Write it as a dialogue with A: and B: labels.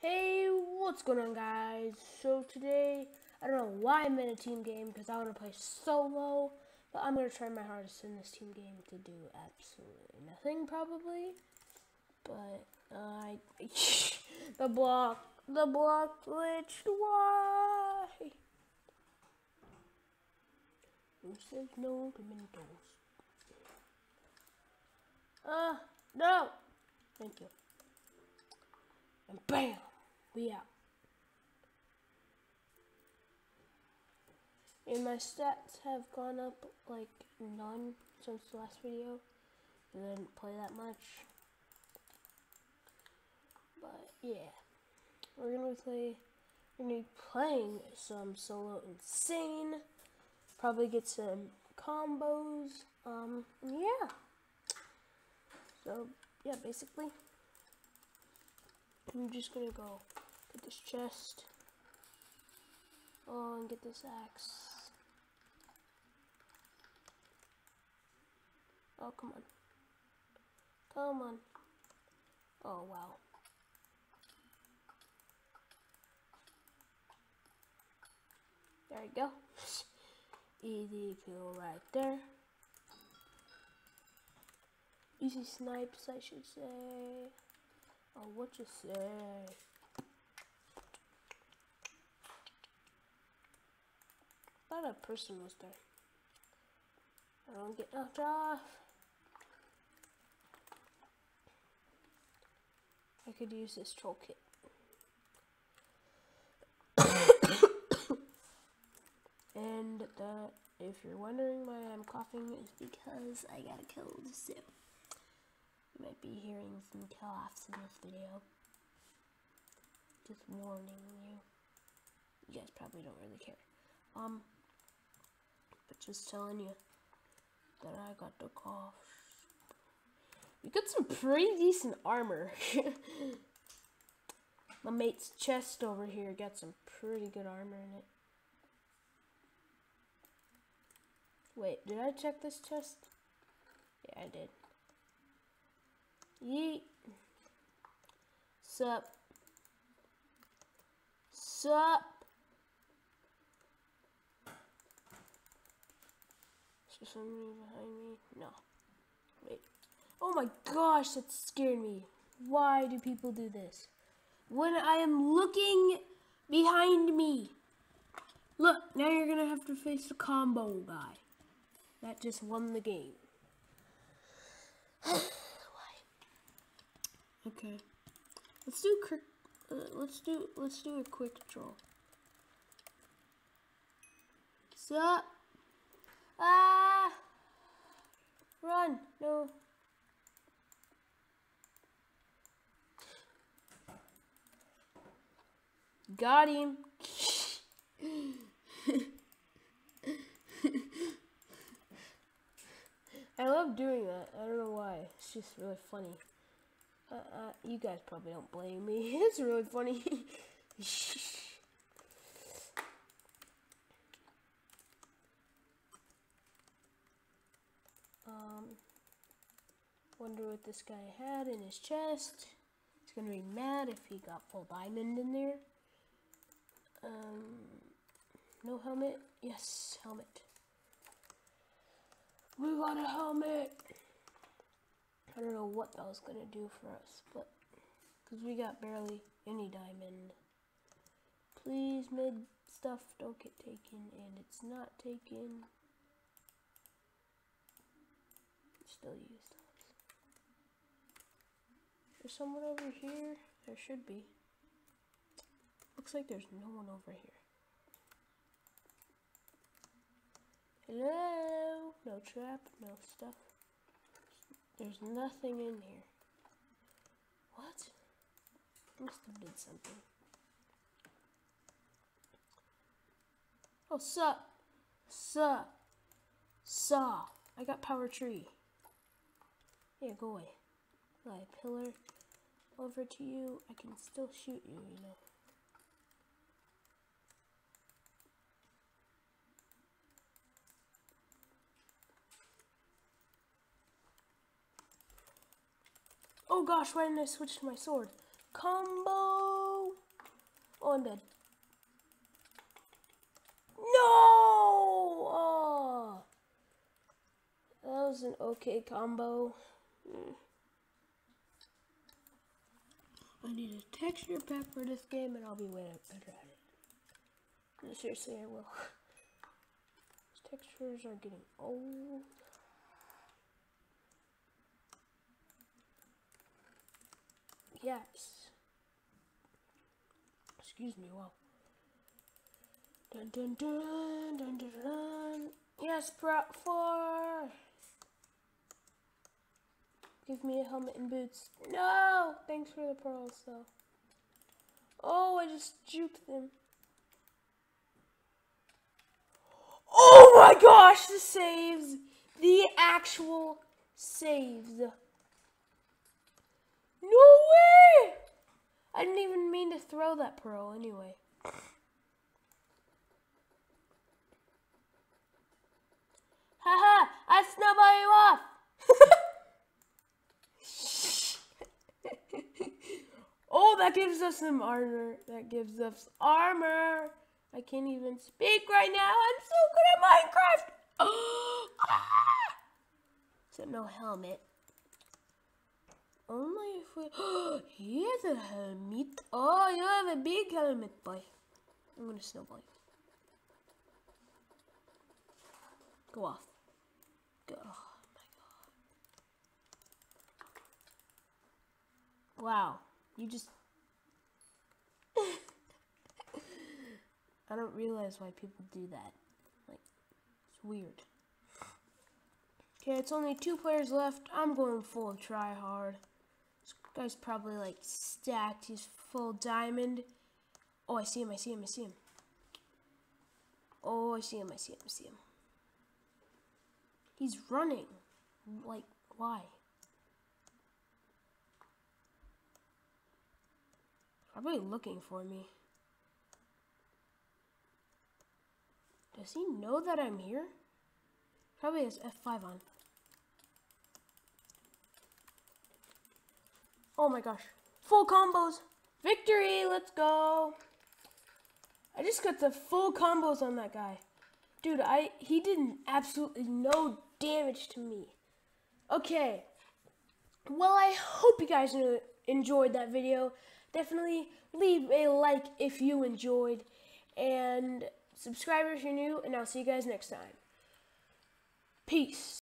A: Hey, what's going on, guys? So today, I don't know why I'm in a team game because I want to play solo, but I'm going to try my hardest in this team game to do absolutely nothing, probably. But, the block glitched, why? Who says no to Mentos? No! Thank you. And BAM! We out. And my stats have gone up like none since the last video. I didn't play that much. But yeah. We're gonna be playing some solo insane. Probably get some combos. Yeah. So yeah, basically. I'm just gonna go get this chest. Oh, and get this axe. Oh, come on. Come on. Oh, wow. There you go. Easy kill right there. Easy snipes, I should say. Oh, what you say? I thought a person was there. I don't get knocked off. I could use this troll kit. And if you're wondering why I'm coughing, is because I got a cold, so you might be hearing some coughs in this video. Just warning you. You guys probably don't really care. But just telling you that I got the cough. You got some pretty decent armor. My mate's chest over here got some pretty good armor in it. Wait, did I check this chest? Yeah, I did. Yeet. Sup? Sup? Is there somebody behind me? No. Wait. Oh my gosh, that scared me. Why do people do this? When I am looking behind me. Look, now you're gonna have to face the combo guy. That just won the game. Why? Okay. Let's do a quick troll. Sup? Ah! Run! No. Got him. I love doing that. I don't know why. It's just really funny. You guys probably don't blame me. It's really funny. Wonder what this guy had in his chest. He's gonna be mad if he got full diamond in there. No helmet? Yes, helmet. We got a helmet! I don't know what that was gonna do for us, but because we got barely any diamond. Please, mid stuff don't get taken, and it's not taken. Still use those. There's someone over here. There should be. Looks like there's no one over here. Hello? No trap, no stuff. There's nothing in here. What? Must have did something. Oh, sup? Sup? Saw. I got power tree. Yeah, go away. Like pillar over to you. I can still shoot you, you know. Oh gosh, why didn't I switch to my sword? Combo! Oh, I'm dead. No! Oh! That was an okay combo. I need a texture pack for this game and I'll be way better at it. No, seriously, I will. These textures are getting old. Yes. Excuse me, wow. Dun dun dun dun dun dun. Yes, Brock 4. Give me a helmet and boots. No! Thanks for the pearls, though. Oh, I just juked them. Oh my gosh, the saves. The actual saves. No way! I didn't even mean to throw that pearl anyway. Haha, I snowball you off. Oh, that gives us some armor. That gives us armor. I can't even speak right now. I'm so good at Minecraft. Except no helmet. Only if we... He has a helmet. Oh, you have a big helmet, boy. I'm gonna snowball you. Go off. Go. Oh my god. Wow. You just... I don't realize why people do that. Like, it's weird. Okay, it's only 2 players left. I'm going full try hard. This guy's probably like stacked. He's full diamond. Oh, I see him, I see him, I see him. Oh, I see him, I see him, I see him. He's running. Like, why? Probably looking for me. Does he know that I'm here? Probably has F5 on. Oh my gosh. Full combos. Victory, let's go. I just got the full combos on that guy. Dude, he did absolutely no damage to me. Okay. Well, I hope you guys enjoyed that video. Definitely leave a like if you enjoyed. And subscribe if you're new. And I'll see you guys next time. Peace.